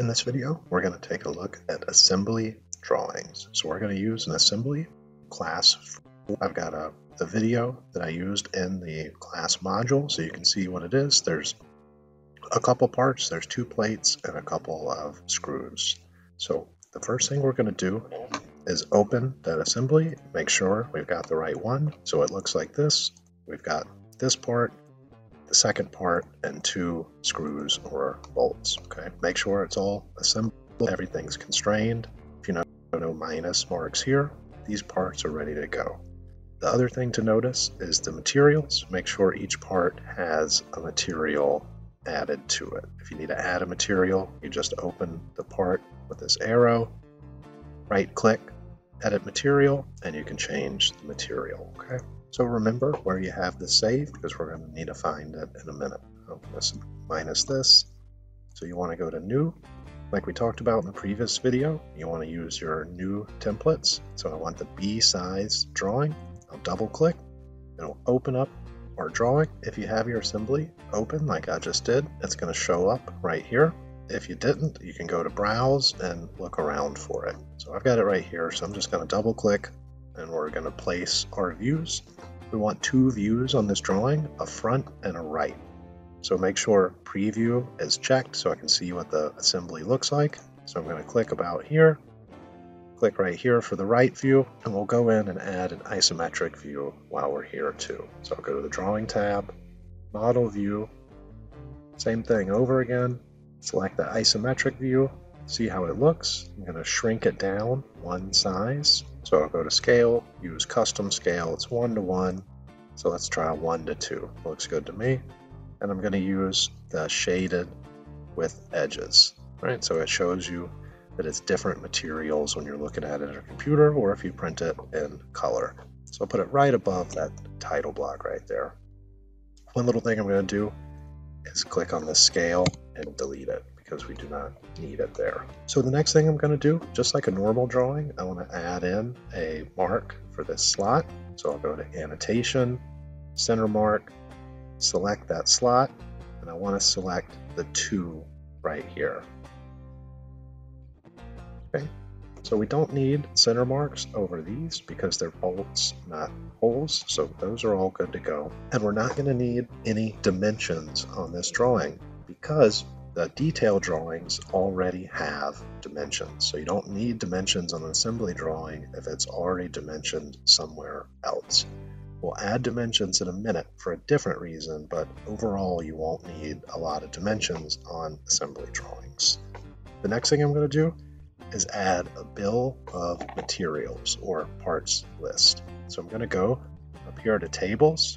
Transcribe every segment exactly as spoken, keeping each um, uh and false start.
In this video, we're going to take a look at assembly drawings. So we're going to use an assembly class. I've got a, the video that I used in the class module so you can see what it is. There's a couple parts, there's two plates and a couple of screws. So the first thing we're going to do is open that assembly, make sure we've got the right one. So it looks like this. We've got this part, the second part, and two screws or bolts. Okay, make sure it's all assembled, everything's constrained. If you know no minus marks here, these parts are ready to go. The other thing to notice is the materials. Make sure each part has a material added to it. If you need to add a material, you just open the part with this arrow, right click, edit material, and you can change the material. Okay. So remember where you have this saved, because we're going to need to find it in a minute. I'm going to minus this. So you want to go to new, like we talked about in the previous video. You want to use your new templates. So I want the B size drawing. I'll double click. It'll open up our drawing. If you have your assembly open like I just did, it's going to show up right here. If you didn't, you can go to browse and look around for it. So I've got it right here. So I'm just going to double click and we're going to place our views. We want two views on this drawing, a front and a right. So make sure preview is checked so I can see what the assembly looks like. So I'm going to click about here, click right here for the right view, and we'll go in and add an isometric view while we're here too. So I'll go to the drawing tab, model view, same thing over again, select the isometric view, see how it looks. I'm going to shrink it down one size. So I'll go to scale, use custom scale, it's one to one. So let's try one to two, looks good to me. And I'm going to use the shaded with edges, right? So it shows you that it's different materials when you're looking at it in a computer or if you print it in color. So I'll put it right above that title block right there. One little thing I'm going to do is click on the scale and delete it, because we do not need it there. So the next thing I'm going to do, just like a normal drawing, I want to add in a mark for this slot. So I'll go to annotation, center mark, select that slot, and I want to select the two right here. Okay, so we don't need center marks over these because they're bolts, not holes, so those are all good to go. And we're not going to need any dimensions on this drawing because the detail drawings already have dimensions. So you don't need dimensions on an assembly drawing if it's already dimensioned somewhere else. We'll add dimensions in a minute for a different reason, but overall you won't need a lot of dimensions on assembly drawings. The next thing I'm going to do is add a bill of materials or parts list. So I'm going to go up here to tables.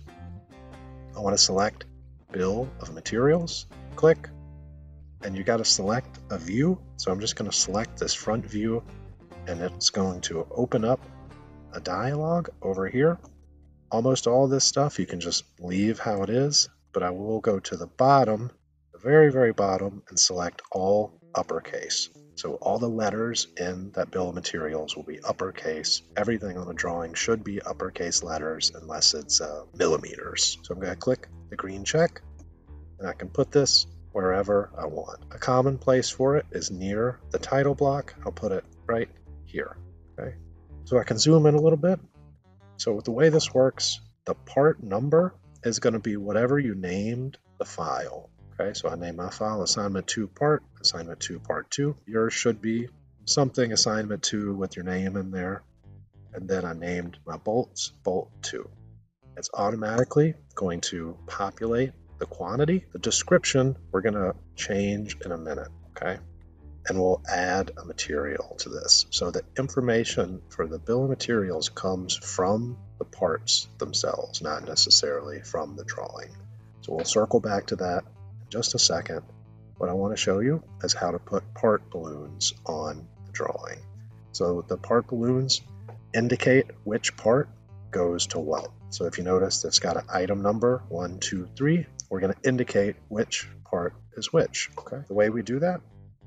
I want to select bill of materials, click, and you got to select a view. So I'm just going to select this front view and it's going to open up a dialog over here. Almost all this stuff you can just leave how it is, but I will go to the bottom, the very, very bottom, and select all uppercase. So all the letters in that bill of materials will be uppercase. Everything on the drawing should be uppercase letters unless it's uh, millimeters. So I'm going to click the green check and I can put this wherever I want. A common place for it is near the title block. I'll put it right here. Okay. So I can zoom in a little bit. So the way this works, the part number is going to be whatever you named the file. Okay, so I name my file assignment two part, assignment two part two. Yours should be something assignment two with your name in there. And then I named my bolts bolt two. It's automatically going to populate the quantity. The description we're going to change in a minute. Okay, and we'll add a material to this. So the information for the bill of materials comes from the parts themselves, not necessarily from the drawing. So we'll circle back to that in just a second. What I want to show you is how to put part balloons on the drawing. So the part balloons indicate which part goes to what. So if you notice, it's got an item number, one, two, three. We're going to indicate which part is which. Okay, the way we do that,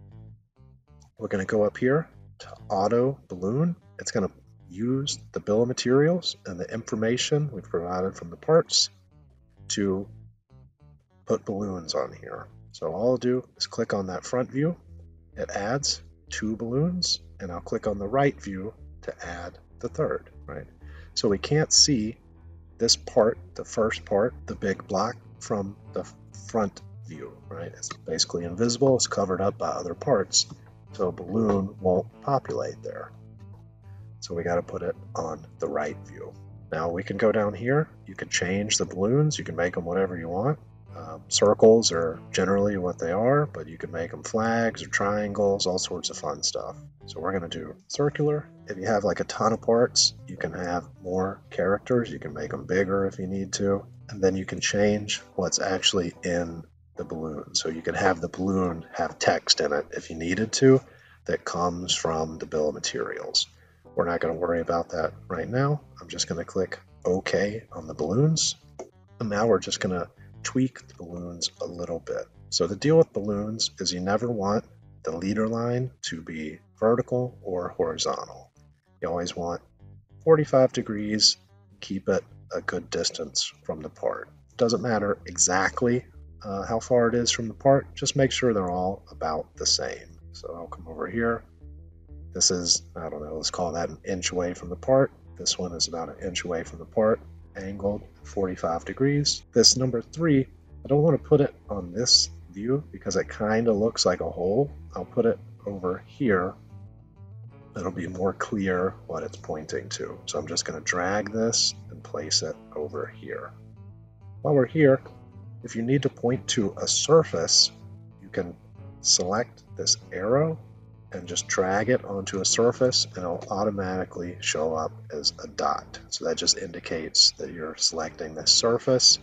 we're going to go up here to auto balloon. It's going to use the bill of materials and the information we've provided from the parts to put balloons on here. So all I'll do is click on that front view it adds two balloons, and I'll click on the right view to add the third, right? So we can't see this part, the first part, the big block, from the front view, right? It's basically invisible, it's covered up by other parts, so a balloon won't populate there. So we got to put it on the right view. Now we can go down here, you can change the balloons, you can make them whatever you want. Um, circles are generally what they are, but you can make them flags or triangles, all sorts of fun stuff. So we're going to do circular. If you have like a ton of parts, you can have more characters, you can make them bigger if you need to, and then you can change what's actually in the balloon. So you can have the balloon have text in it if you needed to that comes from the bill of materials. We're not going to worry about that right now. I'm just going to click OK on the balloons. And now we're just going to tweak the balloons a little bit. So the deal with balloons is you never want the leader line to be vertical or horizontal. You always want forty-five degrees, keep it a good distance from the part. It doesn't matter exactly uh, how far it is from the part, just make sure they're all about the same. So I'll come over here. This is, I don't know, let's call that an inch away from the part. This one is about an inch away from the part, angled forty-five degrees. This number three, I don't want to put it on this view because it kind of looks like a hole. I'll put it over here. It'll be more clear what it's pointing to. So I'm just going to drag this and place it over here. While we're here, if you need to point to a surface, you can select this arrow and just drag it onto a surface, and it'll automatically show up as a dot. So that just indicates that you're selecting this surface.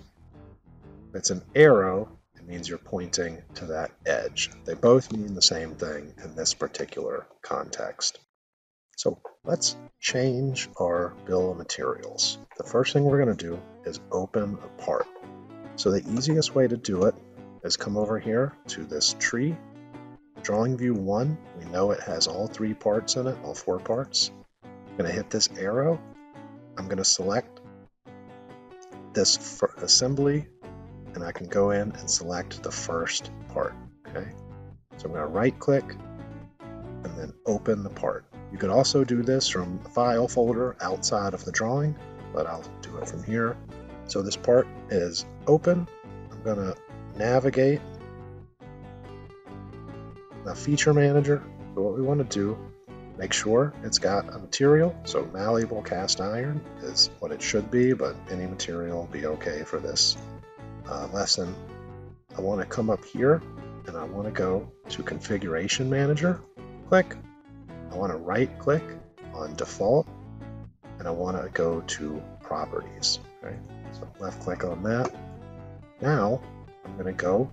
If it's an arrow, it means you're pointing to that edge. They both mean the same thing in this particular context. So let's change our bill of materials. The first thing we're going to do is open a part. So the easiest way to do it is come over here to this tree. Drawing view one, we know it has all three parts in it, all four parts. I'm going to hit this arrow. I'm going to select this assembly, and I can go in and select the first part. Okay, so I'm going to right click and then open the part. You could also do this from a file folder outside of the drawing, but I'll do it from here. So this part is open. I'm going to navigate the feature manager. So what we want to do, make sure it's got a material. So malleable cast iron is what it should be, but any material will be okay for this uh, lesson. I want to come up here and I want to go to configuration manager, click. I want to right click on default and I want to go to properties. Okay, so left click on that. Now I'm going to go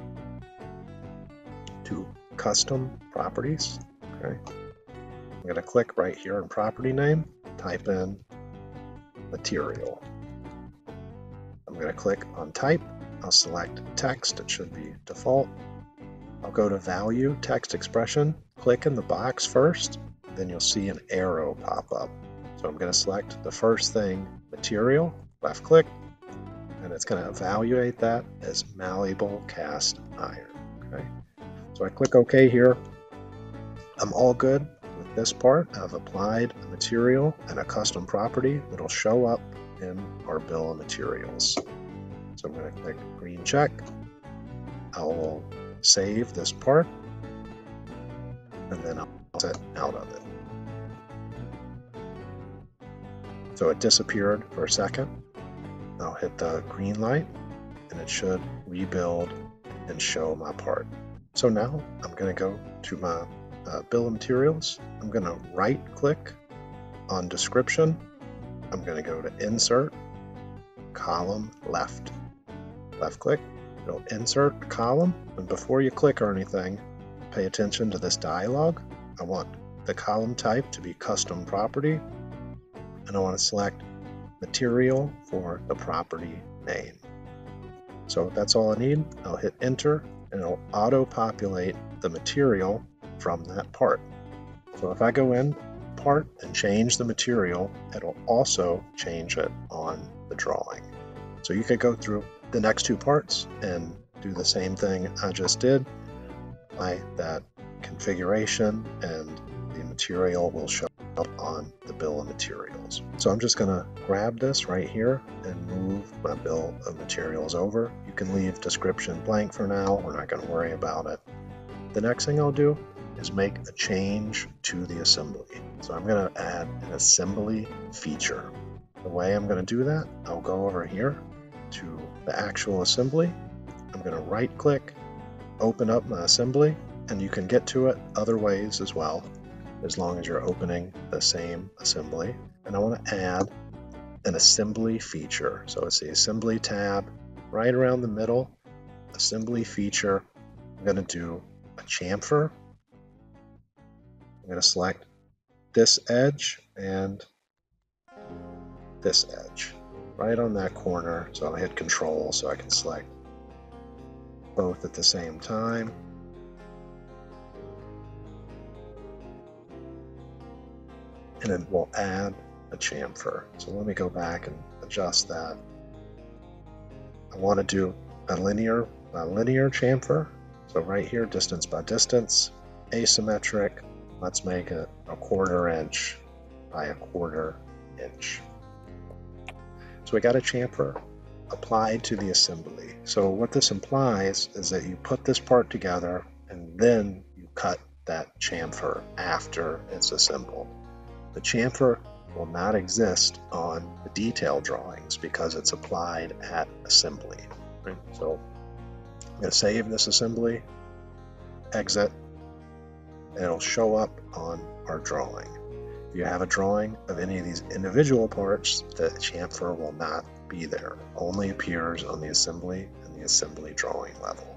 to custom properties. Okay, I'm going to click right here in property name, type in material. I'm going to click on type. I'll select text, it should be default. I'll go to value, text expression, click in the box first, then you'll see an arrow pop up. So I'm going to select the first thing, material, left click, and it's going to evaluate that as malleable cast iron. Okay, so I click OK here. I'm all good with this part. I've applied a material and a custom property that'll show up in our bill of materials. So I'm going to click green check. I will save this part, and then I'll exit out of it. So it disappeared for a second. I'll hit the green light, and it should rebuild and show my part. So now I'm going to go to my uh, bill of materials. I'm going to right click on description. I'm going to go to insert, column left. Left click. It'll insert column, and before you click or anything, pay attention to this dialog. I want the column type to be custom property, and I want to select material for the property name. So that's all I need. I'll hit enter, and it'll auto-populate the material from that part. So if I go in part and change the material, it'll also change it on the drawing. So you could go through the next two parts and do the same thing I just did, apply that configuration, and the material will show up on the bill of materials. So I'm just going to grab this right here and move my bill of materials over. You can leave description blank for now. We're not going to worry about it. The next thing I'll do is make a change to the assembly. So I'm going to add an assembly feature. The way I'm going to do that, I'll go over here to the actual assembly. I'm going to right click, open up my assembly, and you can get to it other ways as well, as long as you're opening the same assembly. And I want to add an assembly feature. So it's the assembly tab right around the middle, assembly feature. I'm going to do a chamfer. I'm going to select this edge and this edge right on that corner. So I'll hit control so I can select both at the same time. And then we'll add a chamfer. So let me go back and adjust that. I want to do a linear, a linear chamfer. So right here, distance by distance, asymmetric. Let's make it a quarter inch by a quarter inch. So we got a chamfer applied to the assembly. So what this implies is that you put this part together and then you cut that chamfer after it's assembled. The chamfer will not exist on the detail drawings because it's applied at assembly. Right? So I'm going to save this assembly, exit, and it'll show up on our drawing. If you have a drawing of any of these individual parts, the chamfer will not be there. It only appears on the assembly and the assembly drawing level.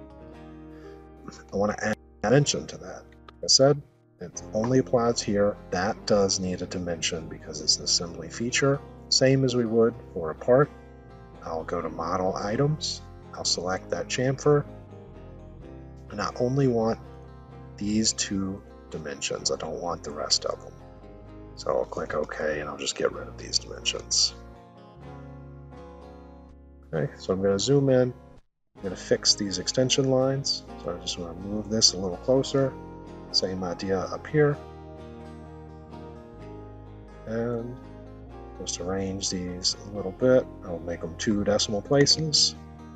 I want to add dimension to that. Like I said, it only applies here. That does need a dimension because it's an assembly feature. Same as we would for a part. I'll go to model items. I'll select that chamfer. And I only want these two dimensions. I don't want the rest of them. So I'll click OK and I'll just get rid of these dimensions. Okay, so I'm going to zoom in. I'm going to fix these extension lines. So I just want to move this a little closer. Same idea up here. And just arrange these a little bit. I'll make them two decimal places,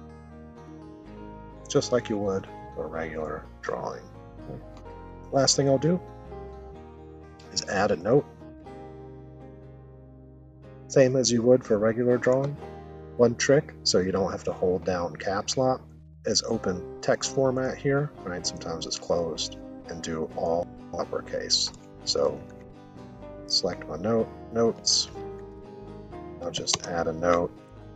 just like you would for a regular drawing. Okay. Last thing I'll do is add a note. Same as you would for a regular drawing. One trick, so you don't have to hold down caps lock, is open text format here, right? Sometimes it's closed, and do all uppercase. So select my note, notes. I'll just add a note.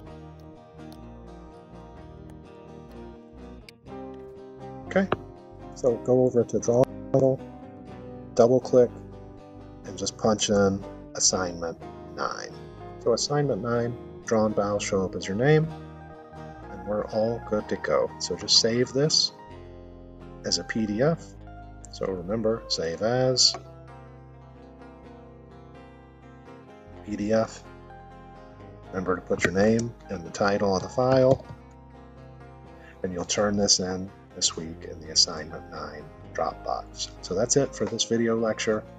Okay, so go over to draw, double click, and just punch in assignment nine. So assignment nine, drawn by will show up as your name, and we're all good to go. So just save this as a P D F. So remember, save as, P D F. Remember to put your name and the title of the file, and you'll turn this in this week in the assignment nine Dropbox. So that's it for this video lecture.